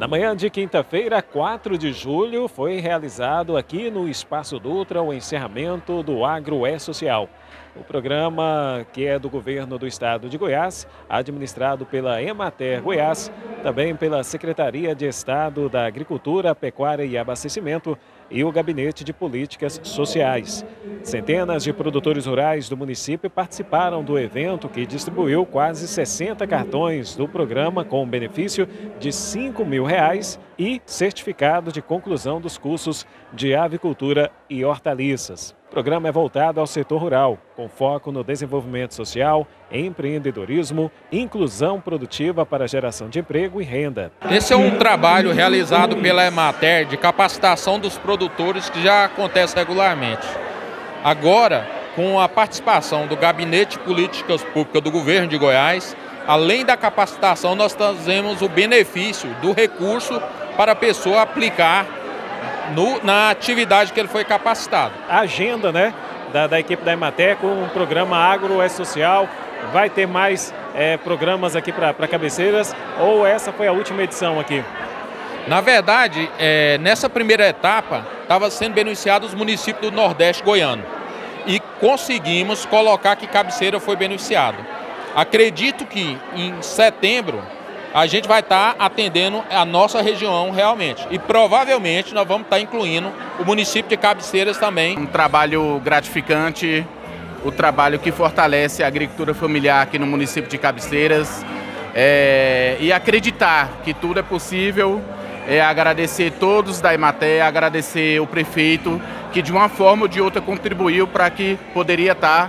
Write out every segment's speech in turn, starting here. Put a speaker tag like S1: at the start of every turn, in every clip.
S1: Na manhã de quinta-feira, 4 de julho, foi realizado aqui no Espaço Dutra o encerramento do Agro é Social. O programa, que é do governo do estado de Goiás, administrado pela Emater Goiás, também pela Secretaria de Estado da Agricultura, Pecuária e Abastecimento e o Gabinete de Políticas Sociais. Centenas de produtores rurais do município participaram do evento, que distribuiu quase 60 cartões do programa com benefício de R$ 5.000 e certificado de conclusão dos cursos de avicultura e hortaliças. O programa é voltado ao setor rural, com foco no desenvolvimento social, empreendedorismo, inclusão produtiva para geração de emprego e renda.
S2: Esse é um trabalho realizado pela Emater de capacitação dos produtores que já acontece regularmente. Agora, com a participação do Gabinete de Políticas Públicas do Governo de Goiás, além da capacitação, nós trazemos o benefício do recurso para a pessoa aplicar na atividade que ele foi capacitado.
S1: A agenda, da equipe da Emater com o programa Agro é Social, vai ter mais programas aqui para Cabeceiras, ou essa foi a última edição aqui?
S2: Na verdade, nessa primeira etapa, estava sendo beneficiado os municípios do Nordeste goiano. E conseguimos colocar que Cabeceira foi beneficiado. Acredito que em setembro a gente vai estar atendendo a nossa região realmente. E provavelmente nós vamos estar incluindo o município de Cabeceiras também.
S3: Um trabalho gratificante, o trabalho que fortalece a agricultura familiar aqui no município de Cabeceiras. E acreditar que tudo é possível. Agradecer todos da Emater, agradecer o prefeito, que de uma forma ou de outra contribuiu para que poderia estar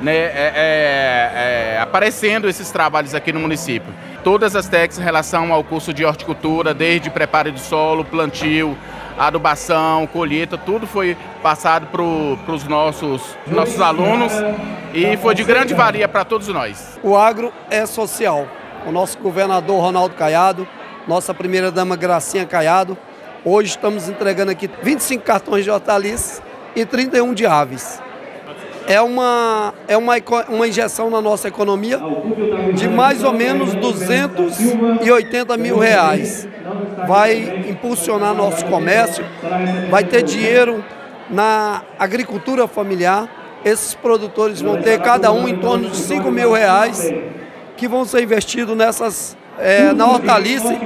S3: aparecendo esses trabalhos aqui no município. Todas as técnicas em relação ao curso de horticultura, desde preparo de solo, plantio, adubação, colheita, tudo foi passado para os nossos alunos e foi de grande valia para todos nós.
S4: O agro é social. O nosso governador Ronaldo Caiado, nossa primeira-dama Gracinha Caiado, hoje estamos entregando aqui 25 cartões de hortaliças e 31 de aves. É uma injeção na nossa economia de mais ou menos R$280 mil. Vai impulsionar nosso comércio, vai ter dinheiro na agricultura familiar. Esses produtores vão ter cada um em torno de R$5.000 que vão ser investidos na hortaliça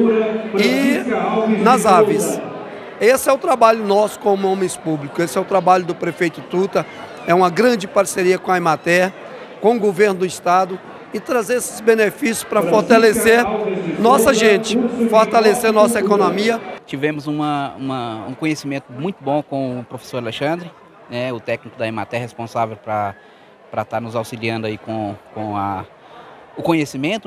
S4: e nas aves. Esse é o trabalho nosso como homens públicos, esse é o trabalho do prefeito Tuta. É uma grande parceria com a Emater, com o governo do estado e trazer esses benefícios para fortalecer nossa gente, fortalecer nossa economia.
S5: Tivemos um conhecimento muito bom com o professor Alexandre, o técnico da Emater responsável para estar nos auxiliando aí com o conhecimento,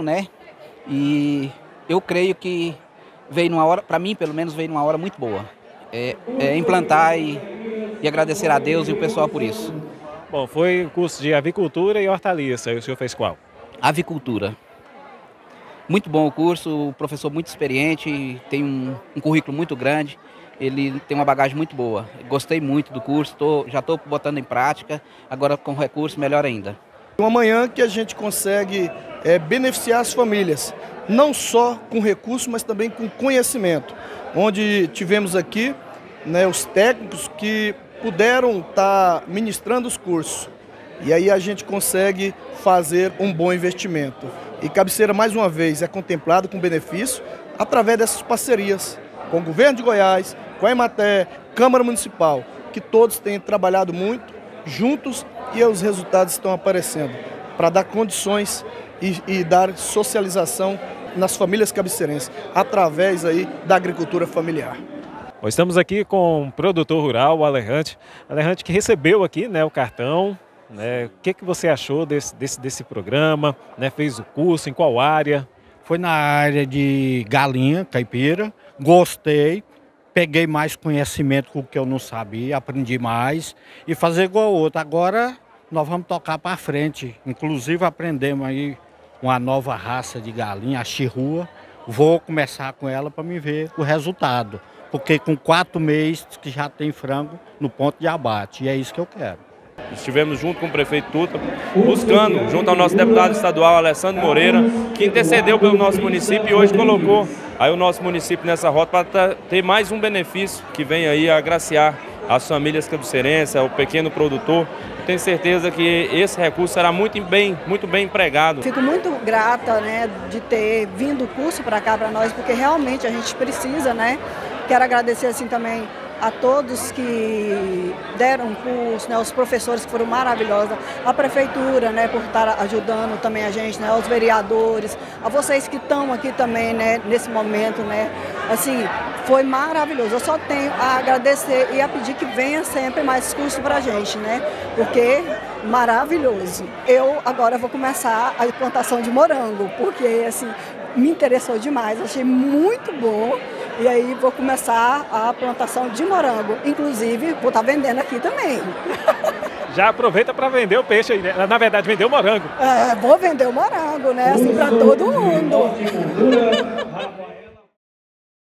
S5: E eu creio que veio numa hora, para mim pelo menos veio numa hora muito boa. Implantar e agradecer a Deus e o pessoal por isso.
S1: Bom, foi o curso de avicultura e hortaliça, e o senhor fez qual?
S5: Avicultura. Muito bom o curso, o professor muito experiente, tem um currículo muito grande, ele tem uma bagagem muito boa. Gostei muito do curso, já estou botando em prática, agora com recurso melhor ainda.
S6: Uma manhã que a gente consegue beneficiar as famílias, não só com recurso, mas também com conhecimento, onde tivemos aqui os técnicos que puderam estar ministrando os cursos. E aí a gente consegue fazer um bom investimento. E Cabeceira, mais uma vez, é contemplado com benefício através dessas parcerias com o governo de Goiás, com a Emater, Câmara Municipal, que todos têm trabalhado muito juntos e os resultados estão aparecendo para dar condições e dar socialização nas famílias cabeceirenses, através aí da agricultura familiar.
S1: Estamos aqui com um produtor rural, o Alejandro, que recebeu aqui o cartão. O que você achou desse programa? Fez o curso, em qual área?
S7: Foi na área de galinha caipira, gostei, peguei mais conhecimento com o que eu não sabia, aprendi mais e fazer igual o outro. Agora nós vamos tocar para frente, inclusive aprendemos aí uma nova raça de galinha, a chirrua. Vou começar com ela para me ver o resultado. Porque com 4 meses que já tem frango no ponto de abate, e é isso que eu quero.
S8: Estivemos junto com o prefeito Tuta, buscando, junto ao nosso deputado estadual Alessandro Moreira, que intercedeu pelo nosso município e hoje colocou aí o nosso município nessa rota para ter mais um benefício que vem aí a agraciar as famílias cabiceirenses, o pequeno produtor. Tenho certeza que esse recurso será muito bem empregado.
S9: Fico muito grata, né, de ter vindo o curso para cá para nós, porque realmente a gente precisa, né? Quero agradecer assim também a todos que deram o curso, né, os professores que foram maravilhosos, a prefeitura, né, por estar ajudando também a gente, né, aos vereadores, a vocês que estão aqui também, né, nesse momento, né, assim, foi maravilhoso. Eu só tenho a agradecer e a pedir que venha sempre mais curso para a gente, né, porque maravilhoso. Eu agora vou começar a plantação de morango, porque assim, me interessou demais, achei muito bom. E aí vou começar a plantação de morango. Inclusive, vou estar vendendo aqui também.
S1: Já aproveita para vender o peixe aí, né? Na verdade, vender o morango.
S9: Vou vender o morango, né? Assim, para todo mundo.